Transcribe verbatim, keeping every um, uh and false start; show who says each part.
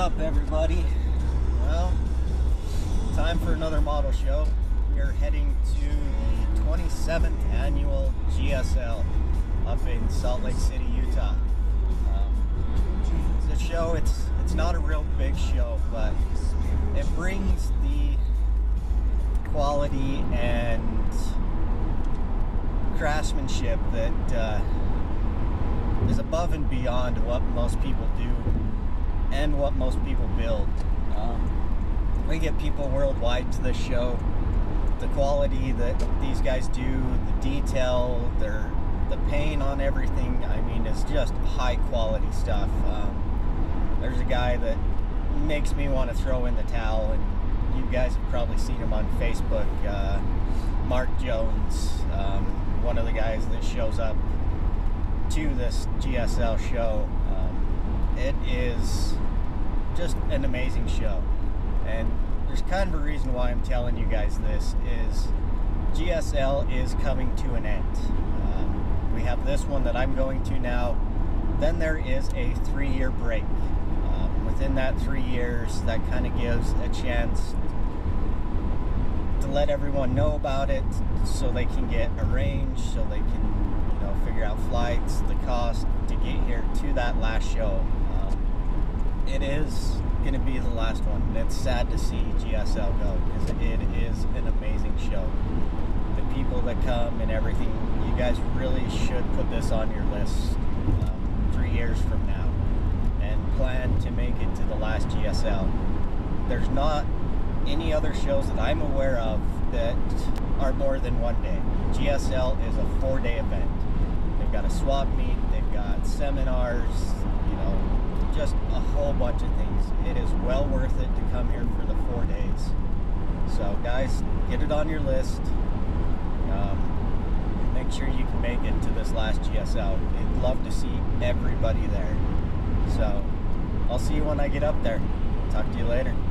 Speaker 1: up, everybody? Well, time for another model show. We are heading to the twenty-seventh annual G S L up in Salt Lake City, Utah. Um, it's a show. It's it's not a real big show, but it brings the quality and craftsmanship that uh, is above and beyond what most people do and what most people build. Um, we get people worldwide to this show. The quality that these guys do, the detail, their the paint on everything, I mean, it's just high quality stuff. Um, there's a guy that makes me want to throw in the towel, and you guys have probably seen him on Facebook, uh, Mark Jones, um, one of the guys that shows up to this G S L show. Um, it is just an amazing show, and there's kind of a reason why I'm telling you guys this is G S L is coming to an end. Um, we have this one that I'm going to now. Then there is a three-year break. Um, within that three years, that kind of gives a chance to let everyone know about it, so they can get arranged, so they can, you know, figure out flights, the cost to get here to that last show. Um, it is going to be the last one, and it's sad to see G S L go, because it is an amazing show. The people that come and everything, you guys really should put this on your list um, three years from now and plan to make it to the last G S L. There's not any other shows that I'm aware of that are more than one day. G S L is a four-day event. They've got a swap meet, they've got seminars, you know, just a whole bunch of things. It is well worth it to come here for the four days. So guys, get it on your list. Um, make sure you can make it to this last G S L. I'd love to see everybody there. So I'll see you when I get up there. Talk to you later.